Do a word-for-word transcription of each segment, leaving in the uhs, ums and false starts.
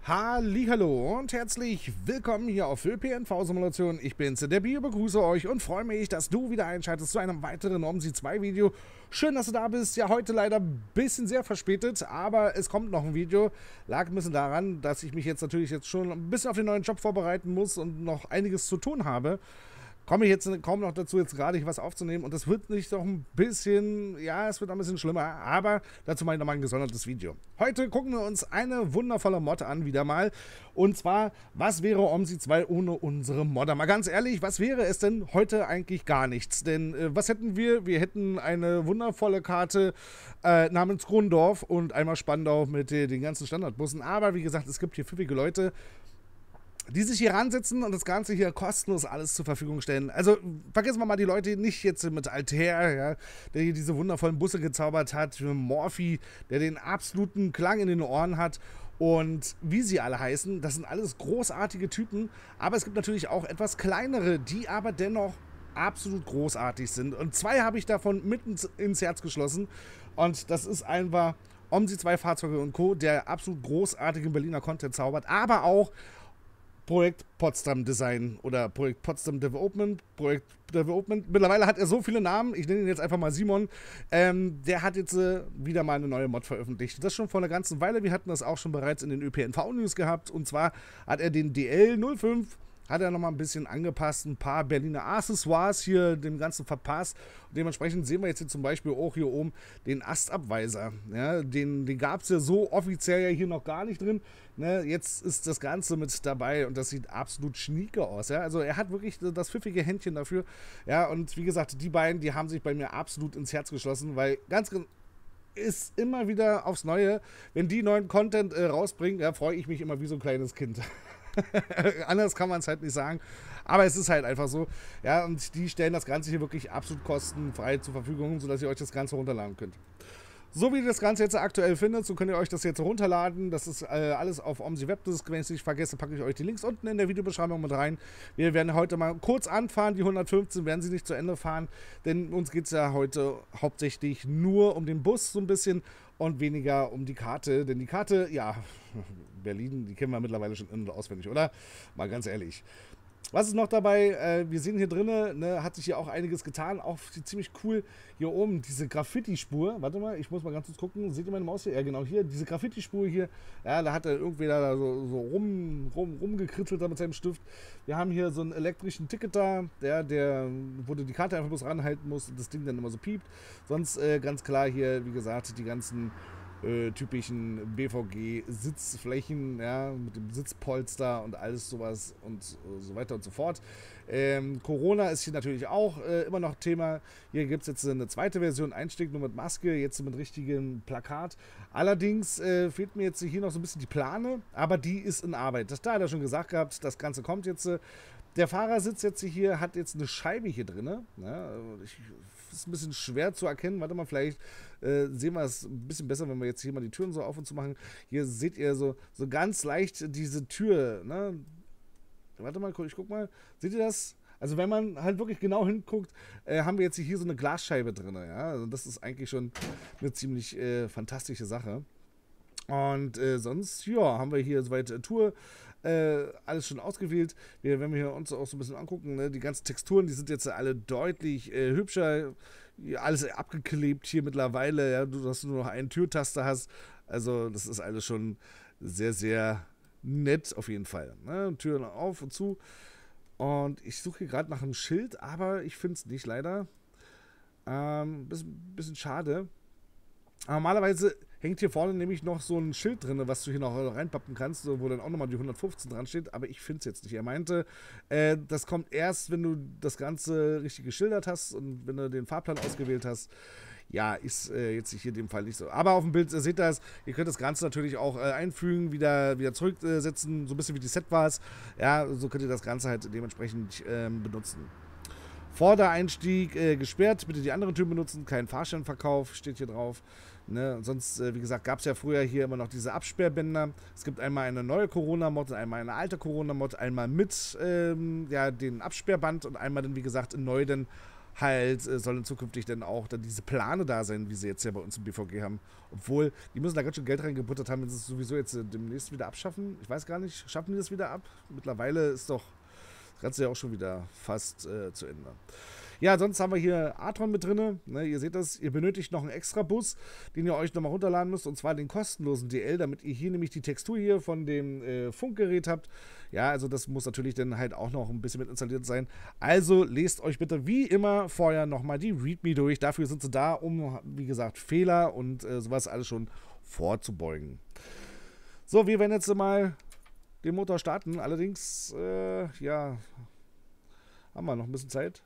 Hallihallo und herzlich willkommen hier auf Ö P N V-Simulation. Ich bin's, der Bio, begrüße euch und freue mich, dass du wieder einschaltest zu einem weiteren OMSI zwei Video. Schön, dass du da bist. Ja, heute leider ein bisschen sehr verspätet, aber es kommt noch ein Video. Lag ein bisschen daran, dass ich mich jetzt natürlich jetzt schon ein bisschen auf den neuen Job vorbereiten muss und noch einiges zu tun habe. Komme ich jetzt kaum noch dazu, jetzt gerade was aufzunehmen und das wird nicht doch ein bisschen, ja, es wird ein bisschen schlimmer, aber dazu mache ich nochmal ein gesondertes Video. Heute gucken wir uns eine wundervolle Mod an, wieder mal, und zwar, was wäre OMSI zwei ohne unsere Modder? Mal ganz ehrlich, was wäre es denn heute eigentlich gar nichts? Denn äh, was hätten wir? Wir hätten eine wundervolle Karte äh, namens Grundorf und einmal Spandau mit äh, den ganzen Standardbussen, aber wie gesagt, es gibt hier pfiffige Leute, die sich hier ransetzen und das Ganze hier kostenlos alles zur Verfügung stellen. Also vergessen wir mal die Leute nicht jetzt mit Altair, ja, der hier diese wundervollen Busse gezaubert hat, Morphy, der den absoluten Klang in den Ohren hat und wie sie alle heißen, das sind alles großartige Typen, aber es gibt natürlich auch etwas kleinere, die aber dennoch absolut großartig sind. Und zwei habe ich davon mitten ins Herz geschlossen und das ist einfach OMSI zwei Fahrzeuge und Co., der absolut großartigen Berliner Content zaubert, aber auch Projekt Potsdam Design oder Projekt Potsdam Development, Projekt Development. Mittlerweile hat er so viele Namen, ich nenne ihn jetzt einfach mal Simon. Ähm, der hat jetzt äh, wieder mal eine neue Mod veröffentlicht. Das schon vor einer ganzen Weile. Wir hatten das auch schon bereits in den Ö P N V-News gehabt. Und zwar hat er den D L null fünf hat er nochmal ein bisschen angepasst, ein paar Berliner Accessoires hier dem Ganzen verpasst. Und dementsprechend sehen wir jetzt hier zum Beispiel auch hier oben den Astabweiser. Ja, den den gab es ja so offiziell ja hier noch gar nicht drin. Ne, jetzt ist das Ganze mit dabei und das sieht absolut schnieke aus. Ja? Also er hat wirklich das pfiffige Händchen dafür. Ja, und wie gesagt, die beiden, die haben sich bei mir absolut ins Herz geschlossen, weil ganz ist immer wieder aufs Neue, wenn die neuen Content äh, rausbringen, ja, freue ich mich immer wie so ein kleines Kind. Anders kann man es halt nicht sagen, aber es ist halt einfach so. Ja, und die stellen das Ganze hier wirklich absolut kostenfrei zur Verfügung, sodass ihr euch das Ganze runterladen könnt. So wie ihr das Ganze jetzt aktuell findet, so könnt ihr euch das jetzt runterladen. Das ist äh, alles auf OMSI Webdisk. Wenn ich es nicht vergesse, packe ich euch die Links unten in der Videobeschreibung mit rein. Wir werden heute mal kurz anfahren. Die hundertfünfzehn werden sie nicht zu Ende fahren, denn uns geht es ja heute hauptsächlich nur um den Bus so ein bisschen und weniger um die Karte. Denn die Karte, ja, Berlin, die kennen wir mittlerweile schon in- und auswendig, oder? Mal ganz ehrlich. Was ist noch dabei? Äh, wir sehen hier drinnen, ne, hat sich hier auch einiges getan. Auch ziemlich cool hier oben, diese Graffiti-Spur. Warte mal, ich muss mal ganz kurz gucken. Seht ihr meine Maus hier? Ja, genau, hier, diese Graffiti-Spur hier. Ja, da hat er irgendwer da so, so rum, rum, rumgekritzelt da mit seinem Stift. Wir haben hier so einen elektrischen Ticket da, der, der, wo du die Karte einfach bloß ranhalten musst und das Ding dann immer so piept. Sonst äh, ganz klar hier, wie gesagt, die ganzen Äh, typischen B V G-Sitzflächen, ja, mit dem Sitzpolster und alles sowas und äh, so weiter und so fort. Ähm, Corona ist hier natürlich auch äh, immer noch Thema. Hier gibt es jetzt eine zweite Version, Einstieg nur mit Maske, jetzt mit richtigem Plakat. Allerdings äh, fehlt mir jetzt hier noch so ein bisschen die Plane, aber die ist in Arbeit. Das da hat er schon gesagt gehabt, das Ganze kommt jetzt. Äh, Der Fahrersitz jetzt hier hat jetzt eine Scheibe hier drin. Ja, ich, ist ein bisschen schwer zu erkennen. Warte mal, vielleicht äh, sehen wir es ein bisschen besser, wenn wir jetzt hier mal die Türen so auf und zu machen. Hier seht ihr so, so ganz leicht diese Tür. Ne? Warte mal, ich guck mal. Seht ihr das? Also wenn man halt wirklich genau hinguckt, äh, haben wir jetzt hier so eine Glasscheibe drin. Ja? Also das ist eigentlich schon eine ziemlich äh, fantastische Sache. Und äh, sonst, ja, haben wir hier soweit äh, Tour, äh, alles schon ausgewählt. Wir, wenn wir hier uns auch so ein bisschen angucken, ne, die ganzen Texturen, die sind jetzt alle deutlich äh, hübscher. Ja, alles abgeklebt hier mittlerweile, ja, du, dass du nur noch einen Türtaster hast. Also das ist alles schon sehr, sehr nett auf jeden Fall. Ne? Türen auf und zu. Und ich suche hier gerade nach einem Schild, aber ich finde es nicht, leider. Ähm, bisschen, bisschen schade. Aber normalerweise hängt hier vorne nämlich noch so ein Schild drin, was du hier noch reinpappen kannst, wo dann auch nochmal die hundertfünfzehn dran steht, aber ich finde es jetzt nicht. Er meinte, äh, das kommt erst, wenn du das Ganze richtig geschildert hast und wenn du den Fahrplan ausgewählt hast. Ja, ist äh, jetzt hier in dem Fall nicht so. Aber auf dem Bild äh, seht ihr das, ihr könnt das Ganze natürlich auch äh, einfügen, wieder, wieder zurücksetzen, äh, so ein bisschen wie die Set-Bars. Ja, so könnt ihr das Ganze halt dementsprechend äh, benutzen. Vordereinstieg äh, gesperrt, bitte die anderen Türen benutzen, kein Fahrscheinverkauf, steht hier drauf. Ne? Sonst, äh, wie gesagt, gab es ja früher hier immer noch diese Absperrbänder. Es gibt einmal eine neue Corona-Mod und einmal eine alte Corona-Mod, einmal mit ähm, ja, den Absperrband und einmal dann, wie gesagt, in neu den halt äh, sollen zukünftig dann auch dann diese Plane da sein, wie sie jetzt ja bei uns im B V G haben. Obwohl, die müssen da ganz schön Geld reingebuttert haben, wenn sie es sowieso jetzt äh, demnächst wieder abschaffen. Ich weiß gar nicht, schaffen die das wieder ab? Mittlerweile ist doch das Ganze ja auch schon wieder fast äh, zu Ende. Ja, sonst haben wir hier Atron mit drin. Ne, ihr seht das, ihr benötigt noch einen extra Bus, den ihr euch nochmal runterladen müsst, und zwar den kostenlosen D L, damit ihr hier nämlich die Textur hier von dem äh, Funkgerät habt. Ja, also das muss natürlich dann halt auch noch ein bisschen mit installiert sein. Also lest euch bitte wie immer vorher nochmal die README durch. Dafür sind sie da, um, wie gesagt, Fehler und äh, sowas alles schon vorzubeugen. So, wir werden jetzt mal den Motor starten. Allerdings, äh, ja, haben wir noch ein bisschen Zeit.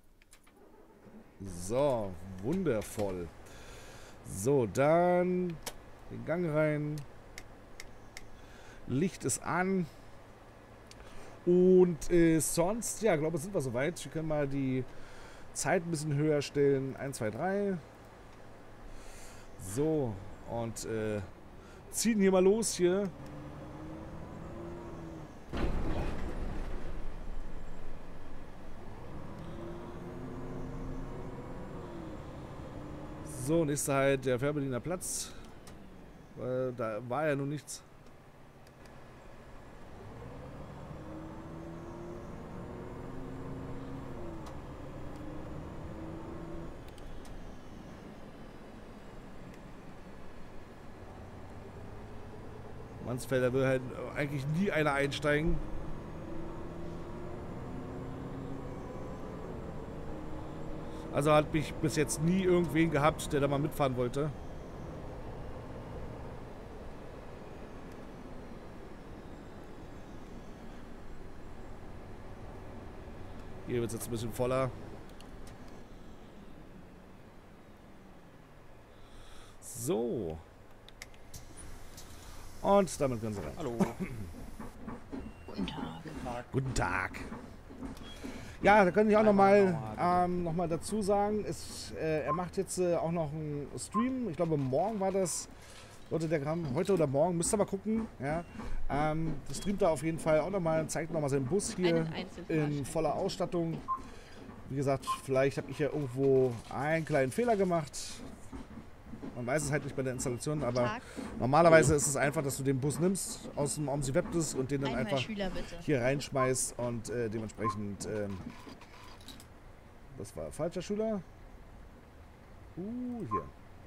So, wundervoll. So, dann den Gang rein. Licht ist an. Und äh, sonst, ja, glaube ich, sind wir soweit. Wir können mal die Zeit ein bisschen höher stellen. eins, zwei, drei. So, und äh, ziehen hier mal los hier. So, nächster halt der Fährberliner Platz. Weil da war ja nun nichts. Mansfelder will halt eigentlich nie einer einsteigen. Also hat mich bis jetzt nie irgendwen gehabt, der da mal mitfahren wollte. Hier wird es jetzt ein bisschen voller. So. Und damit können Sie rein. Hallo. Guten Tag. Guten Tag. Ja, da kann ich auch nochmal ähm, noch mal dazu sagen, ist, äh, er macht jetzt äh, auch noch einen Stream. Ich glaube, morgen war das, Leute, der kam heute oder morgen, müsst ihr mal gucken. Ja. Ähm, das streamt er auf jeden Fall auch nochmal, zeigt nochmal seinen Bus hier in voller Ausstattung. Wie gesagt, vielleicht habe ich ja irgendwo einen kleinen Fehler gemacht. Man weiß es halt nicht bei der Installation, aber Tag. Normalerweise ist es einfach, dass du den Bus nimmst aus dem OMSI Webdisk und den dann Einmal einfach Schüler, bitte. hier reinschmeißt und äh, dementsprechend, ähm, das war falscher Schüler. Uh, hier.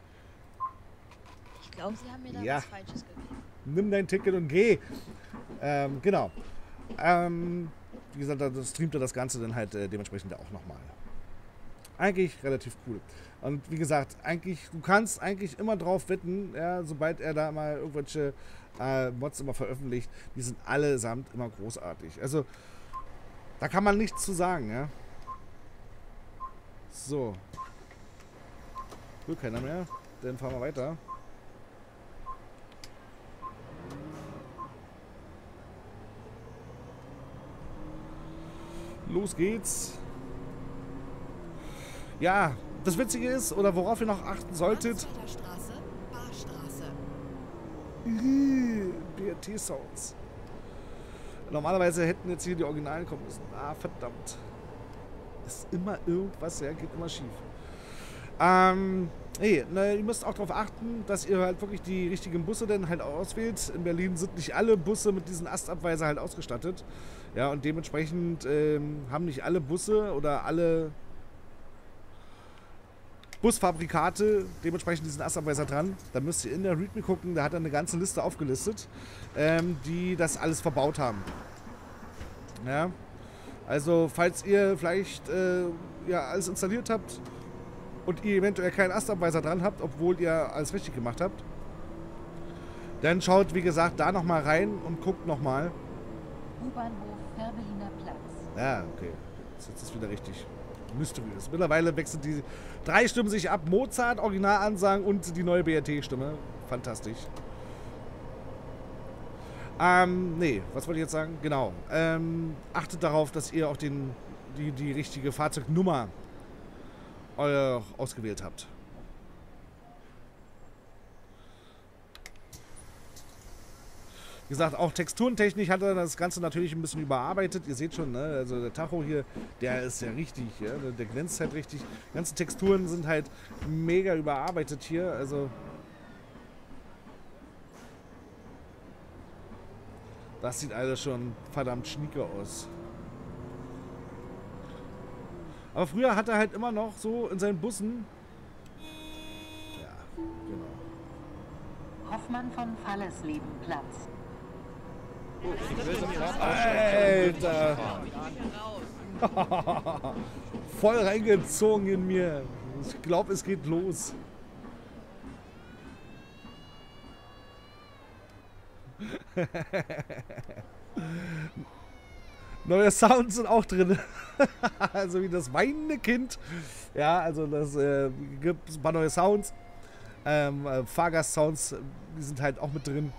Ich glaube, Sie haben mir da Ja. was Falsches gegeben. Nimm dein Ticket und geh. Ähm, genau. Ähm, wie gesagt, da streamt er das Ganze dann halt äh, dementsprechend auch nochmal. Eigentlich relativ cool. Und wie gesagt, eigentlich, du kannst eigentlich immer drauf wetten, ja, sobald er da mal irgendwelche äh, Mods immer veröffentlicht, die sind allesamt immer großartig. Also, da kann man nichts zu sagen, ja. So. Will keiner mehr. Dann fahren wir weiter. Los geht's. Ja, das Witzige ist, oder worauf ihr noch achten solltet. Straße, Barstraße. B R T-Sounds. Normalerweise hätten jetzt hier die Originalen kommen müssen. Ah, verdammt. Ist immer irgendwas, ja, geht immer schief. Ähm, hey, ne, ihr müsst auch darauf achten, dass ihr halt wirklich die richtigen Busse dann halt auswählt. In Berlin sind nicht alle Busse mit diesen Astabweiser halt ausgestattet. Ja, und dementsprechend ähm, haben nicht alle Busse oder alle Busfabrikate dementsprechend diesen Astabweiser dran. Da müsst ihr in der README gucken, da hat er eine ganze Liste aufgelistet, ähm, die das alles verbaut haben. Ja, also falls ihr vielleicht äh, ja, alles installiert habt und ihr eventuell keinen Astabweiser dran habt, obwohl ihr alles richtig gemacht habt, dann schaut, wie gesagt, da nochmal rein und guckt nochmal. U-Bahnhof Fährberliner Platz. Ja, okay. Jetzt ist es wieder richtig mysteriös. Mittlerweile wechseln die drei Stimmen sich ab. Mozart, Originalansagen und die neue B R T-Stimme. Fantastisch. Ähm, nee, was wollte ich jetzt sagen? Genau. Ähm, achtet darauf, dass ihr auch den, die, die richtige Fahrzeugnummer äh, ausgewählt habt. Wie gesagt, auch texturentechnisch hat er das Ganze natürlich ein bisschen überarbeitet. Ihr seht schon, ne? Also der Tacho hier, der ist ja richtig, ja? Der glänzt halt richtig. Die ganzen Texturen sind halt mega überarbeitet hier. Also das sieht alles schon verdammt schnieke aus. Aber früher hat er halt immer noch so in seinen Bussen... Ja, genau. Hoffmann von Fallersleben Platz. Alter! Voll reingezogen in mir. Ich glaube, es geht los. Neue Sounds sind auch drin. Also wie das weinende Kind. Ja, also das äh, gibt ein paar neue Sounds. Ähm, äh, Fahrgast-Sounds, die sind halt auch mit drin.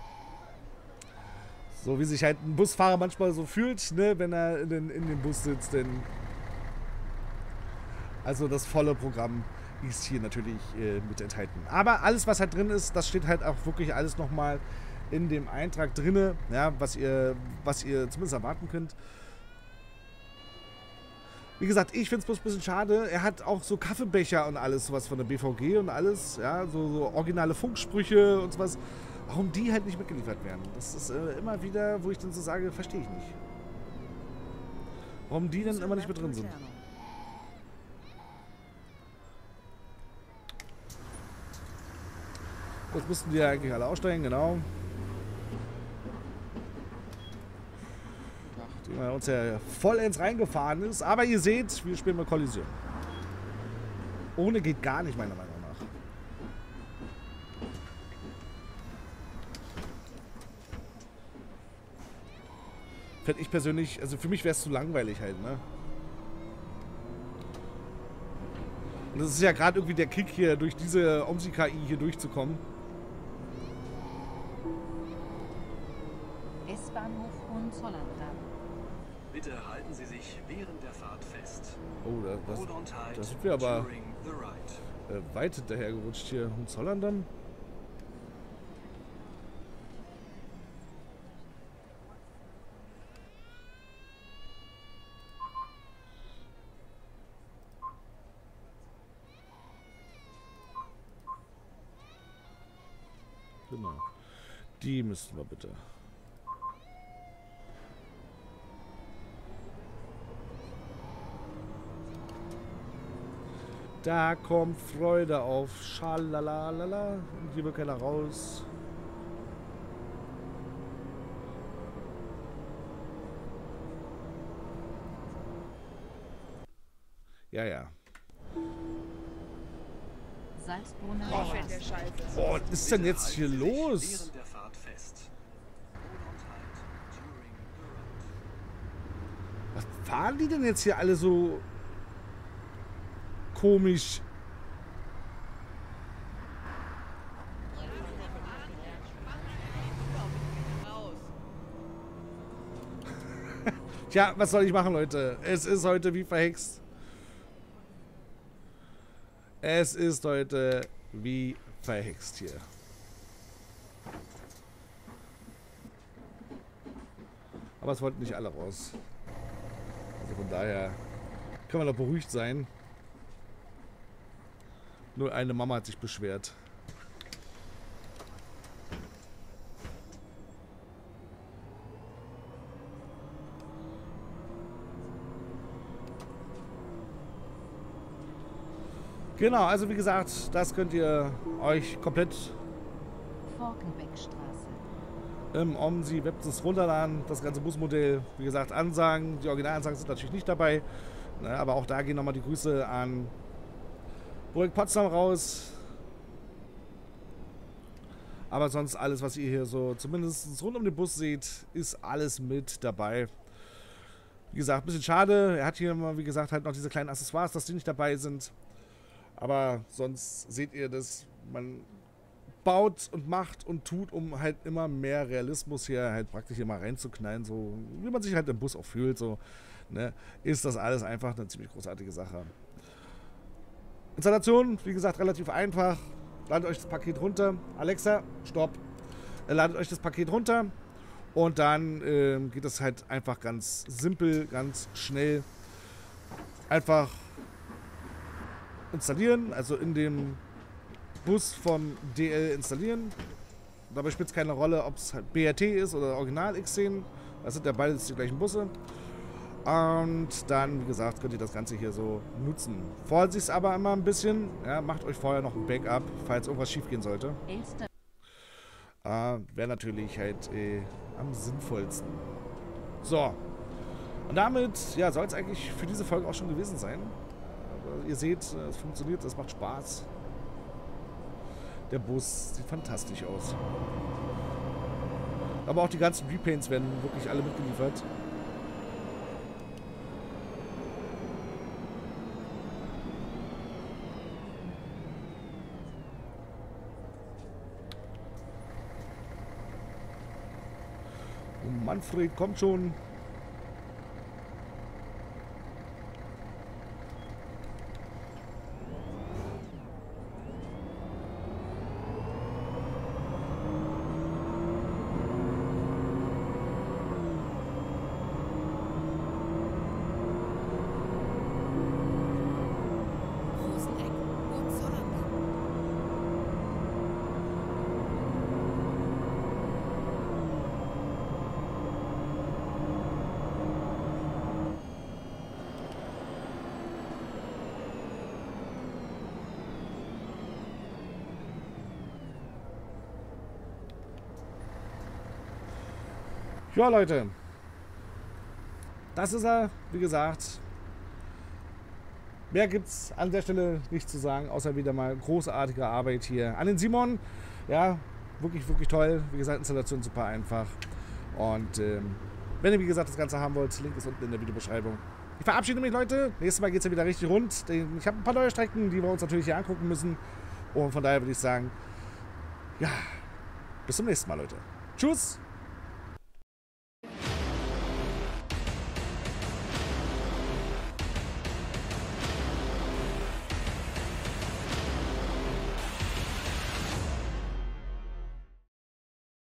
So wie sich halt ein Busfahrer manchmal so fühlt, ne, wenn er in den, in den Bus sitzt. Denn also das volle Programm ist hier natürlich äh, mit enthalten. Aber alles, was halt drin ist, das steht halt auch wirklich alles nochmal in dem Eintrag drinne, ja, was ihr, was ihr zumindest erwarten könnt. Wie gesagt, ich finde es bloß ein bisschen schade. Er hat auch so Kaffeebecher und alles, sowas von der B V G und alles, ja, so, so originale Funksprüche und sowas. Warum die halt nicht mitgeliefert werden, das ist äh, immer wieder, wo ich dann so sage, verstehe ich nicht. Warum die dann immer nicht mit drin sind. Jetzt müssten die ja eigentlich alle aussteigen, genau. Die bei uns ja vollends reingefahren ist. Aber ihr seht, wir spielen mal Kollision. Ohne geht gar nicht, meiner Meinung nach. Fände ich persönlich, also für mich wäre es zu langweilig halt, ne? Und das ist ja gerade irgendwie der Kick hier, durch diese OMSI-K I hier durchzukommen. S-Bahnhof Hohenzollern. Bitte halten Sie sich während der Fahrt fest. Oh, da, das, das sind wir aber äh, weit hinterher gerutscht hier. Hohenzollern. Genau. Die müssten wir bitte. Da kommt Freude auf. Schalalalala. Und hier will keiner raus. Ja, ja. Salzbrunner. Oh, was ist denn jetzt hier los? Was fahren die denn jetzt hier alle so komisch? Tja, was soll ich machen, Leute? Es ist heute wie verhext. Es ist heute wie verhext hier. Aber es wollten nicht alle raus. Also von daher kann man da beruhigt sein. Nur eine Mama hat sich beschwert. Genau, also wie gesagt, das könnt ihr euch komplett Forkenbeckstraße. im OMSI Websys runterladen. Das ganze Busmodell, wie gesagt, Ansagen. Die Originalansagen sind natürlich nicht dabei. Ne, aber auch da gehen nochmal die Grüße an Burg Potsdam raus. Aber sonst alles, was ihr hier so zumindest rund um den Bus seht, ist alles mit dabei. Wie gesagt, ein bisschen schade. Er hat hier mal, wie gesagt, halt noch diese kleinen Accessoires, dass die nicht dabei sind. Aber sonst seht ihr das, man baut und macht und tut, um halt immer mehr Realismus hier halt praktisch immer reinzuknallen, so wie man sich halt im Bus auch fühlt, so, ne, ist das alles einfach eine ziemlich großartige Sache. Installation, wie gesagt, relativ einfach. Ladet euch das Paket runter. Alexa, stopp. Ladet euch das Paket runter Und dann ähm, geht das halt einfach ganz simpel, ganz schnell. Einfach installieren, also in dem Bus von D L installieren. Dabei spielt es keine Rolle, ob es halt B R T ist oder Original X zehn. Das sind ja beides die gleichen Busse. Und dann, wie gesagt, könnt ihr das Ganze hier so nutzen. Vorsicht aber immer ein bisschen. Ja, macht euch vorher noch ein Backup, falls irgendwas schief gehen sollte. Elster. Äh, Wäre natürlich halt äh, am sinnvollsten. So. Und damit, ja, soll es eigentlich für diese Folge auch schon gewesen sein. Aber ihr seht, es funktioniert, es macht Spaß. Der Bus sieht fantastisch aus. Aber auch die ganzen Repaints werden wirklich alle mitgeliefert. Und Manfred kommt schon. Ja, Leute. Das ist er, wie gesagt. Mehr gibt es an der Stelle nicht zu sagen, außer wieder mal großartige Arbeit hier an den Simon. Ja, wirklich, wirklich toll. Wie gesagt, Installation super einfach. Und ähm, wenn ihr, wie gesagt, das Ganze haben wollt, Link ist unten in der Videobeschreibung. Ich verabschiede mich, Leute. Nächstes Mal geht es ja wieder richtig rund. Ich habe ein paar neue Strecken, die wir uns natürlich hier angucken müssen. Und von daher würde ich sagen, ja, bis zum nächsten Mal, Leute. Tschüss.